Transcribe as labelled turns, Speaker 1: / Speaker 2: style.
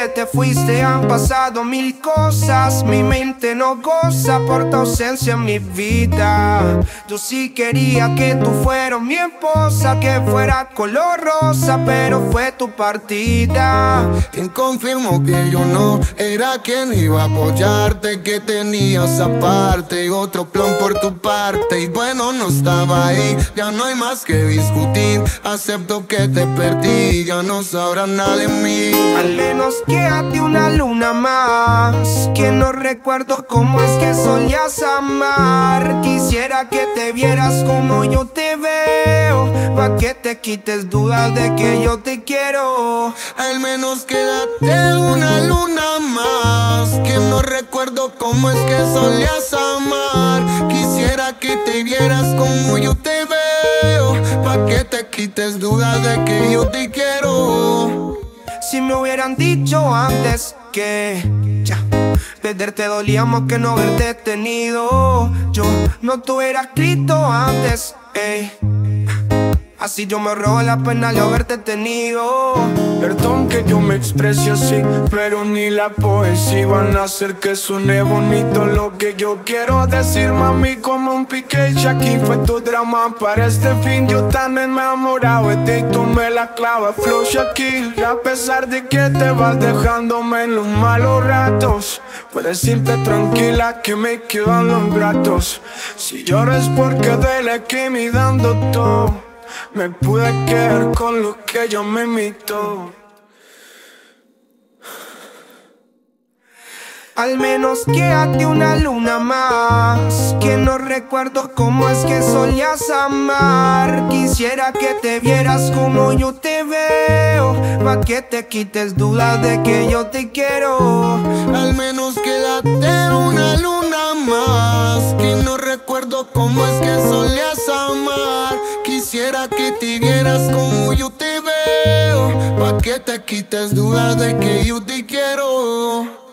Speaker 1: que te fuiste han pasado mil cosas. Mi mente no goza por tu ausencia en mi vida. Yo sí quería que tú fueras mi esposa, que fuera color rosa, pero fue tu partida.
Speaker 2: Quien confirmó que yo no era quien iba a apoyarte, que tenías aparte otro plan por tu parte. Y bueno, no estaba ahí, ya no hay más que discutir. Acepto que te perdí, ya no sabrá nada de mí.
Speaker 1: Al menos quédate una luna más, que no recuerdo cómo es que solías amar. Quisiera que te vieras como yo te veo, pa' que te quites dudas de que yo te quiero.
Speaker 2: Al menos quédate una luna más, que no recuerdo cómo es que solías amar. Quisiera que te vieras como yo te veo, pa' que te quites dudas de que yo te quiero.
Speaker 1: Si me hubieran dicho antes que ya perderte dolía más que no haberte tenido, yo no te hubiera escrito antes, así yo me ahorro la pena de haberte tenido.
Speaker 3: Perdón que yo me exprese así, pero ni la poesía van a hacer que suene bonito lo que yo quiero decir, mami. Como un Piqué, aquí fue tu drama para este fin. Yo tan enamorado de ti, tú me la clavas, flow Shaquille. A pesar de que te vas dejándome en los malos ratos, puedes irte tranquila que me quedan los gratos. Si lloras porque duele que me dando todo, me pude quedar con lo que yo me imito.
Speaker 1: Al menos quédate una luna más, que no recuerdo cómo es que solías amar. Quisiera que te vieras como yo te veo, pa' que te quites dudas de que yo te quiero.
Speaker 2: Al menos quédate una luna más, que no recuerdo cómo es que solías amar. Quisiera que te vieras como yo te veo, pa' que te quites dudas de que yo te quiero.